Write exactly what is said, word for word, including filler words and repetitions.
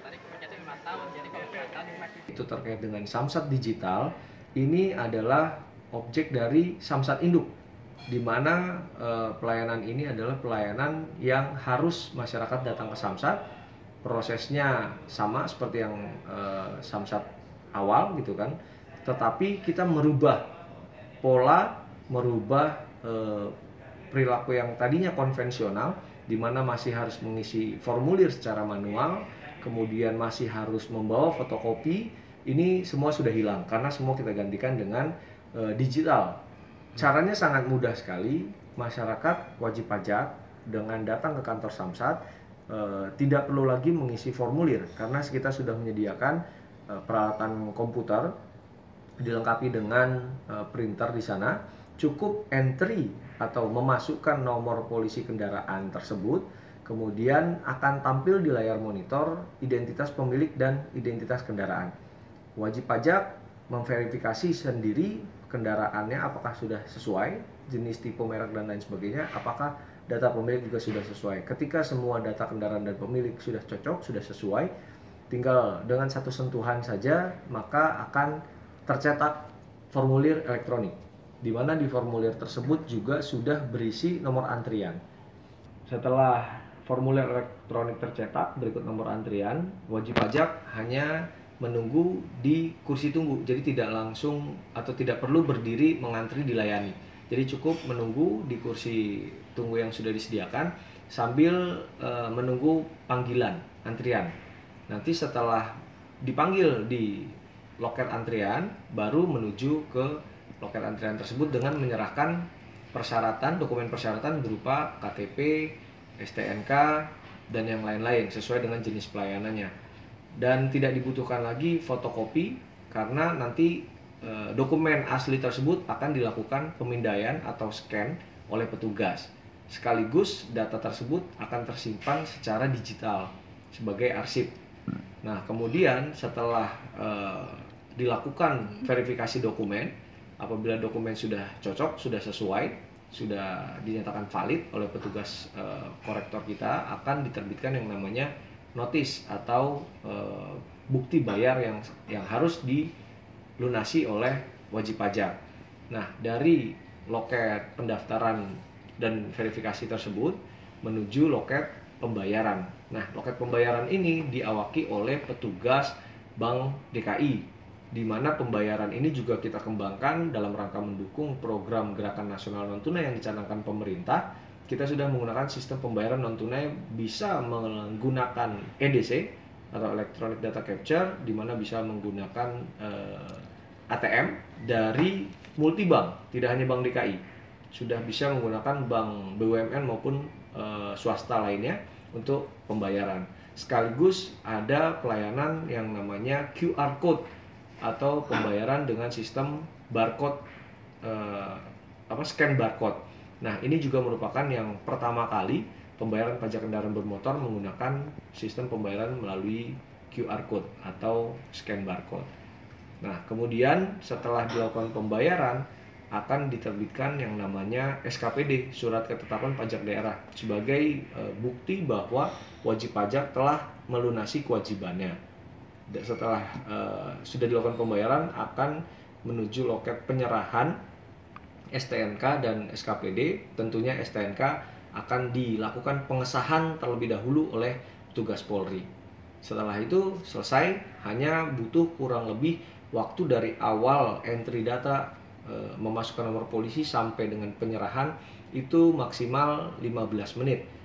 Itu terkait dengan Samsat Digital, ini adalah objek dari Samsat Induk, di mana eh, pelayanan ini adalah pelayanan yang harus masyarakat datang ke Samsat. Prosesnya sama seperti yang eh, Samsat awal gitu kan, tetapi kita merubah pola, merubah eh, perilaku yang tadinya konvensional, di mana masih harus mengisi formulir secara manual, kemudian masih harus membawa fotokopi. Ini semua sudah hilang karena semua kita gantikan dengan e, digital. Caranya sangat mudah sekali. Masyarakat wajib pajak dengan datang ke kantor Samsat e, tidak perlu lagi mengisi formulir karena kita sudah menyediakan e, peralatan komputer dilengkapi dengan e, printer di sana. Cukup entry atau memasukkan nomor polisi kendaraan tersebut, kemudian akan tampil di layar monitor identitas pemilik dan identitas kendaraan. Wajib pajak memverifikasi sendiri kendaraannya apakah sudah sesuai, jenis, tipe, merek, dan lain sebagainya, apakah data pemilik juga sudah sesuai. Ketika semua data kendaraan dan pemilik sudah cocok, sudah sesuai, tinggal dengan satu sentuhan saja maka akan tercetak formulir elektronik, di mana di formulir tersebut juga sudah berisi nomor antrian. Setelah formulir elektronik tercetak, berikut nomor antrian, wajib pajak hanya menunggu di kursi tunggu, jadi tidak langsung atau tidak perlu berdiri mengantri dilayani. Jadi cukup menunggu di kursi tunggu yang sudah disediakan sambil e, menunggu panggilan antrian. Nanti setelah dipanggil di loket antrian, baru menuju ke loket antrian tersebut dengan menyerahkan persyaratan, dokumen persyaratan berupa K T P, S T N K, dan yang lain-lain sesuai dengan jenis pelayanannya. Dan tidak dibutuhkan lagi fotokopi karena nanti e, dokumen asli tersebut akan dilakukan pemindaian atau scan oleh petugas. Sekaligus data tersebut akan tersimpan secara digital sebagai arsip. Nah, kemudian setelah e, dilakukan verifikasi dokumen, apabila dokumen sudah cocok, sudah sesuai, sudah dinyatakan valid oleh petugas e, korektor kita, akan diterbitkan yang namanya notis atau e, bukti bayar yang yang harus dilunasi oleh wajib pajak. Nah, dari loket pendaftaran dan verifikasi tersebut menuju loket pembayaran. Nah, loket pembayaran ini diawaki oleh petugas Bank D K I, di mana pembayaran ini juga kita kembangkan dalam rangka mendukung program Gerakan Nasional Non Tunai yang dicanangkan pemerintah. Kita sudah menggunakan sistem pembayaran non tunai, bisa menggunakan E D C atau Electronic Data Capture, di mana bisa menggunakan eh, A T M dari multibank, tidak hanya Bank D K I. Sudah bisa menggunakan bank B U M N maupun eh, swasta lainnya untuk pembayaran. Sekaligus ada pelayanan yang namanya Q R Code atau pembayaran dengan sistem barcode, eh, apa scan barcode. Nah, ini juga merupakan yang pertama kali pembayaran pajak kendaraan bermotor menggunakan sistem pembayaran melalui Q R Code atau scan barcode. Nah, kemudian setelah dilakukan pembayaran akan diterbitkan yang namanya S K P D, Surat Ketetapan Pajak Daerah, sebagai e, bukti bahwa wajib pajak telah melunasi kewajibannya. Dan setelah e, sudah dilakukan pembayaran akan menuju loket penyerahan S T N K dan S K P D. Tentunya S T N K akan dilakukan pengesahan terlebih dahulu oleh petugas Polri. Setelah itu selesai, hanya butuh kurang lebih waktu dari awal entry data e, memasukkan nomor polisi sampai dengan penyerahan itu maksimal lima belas menit.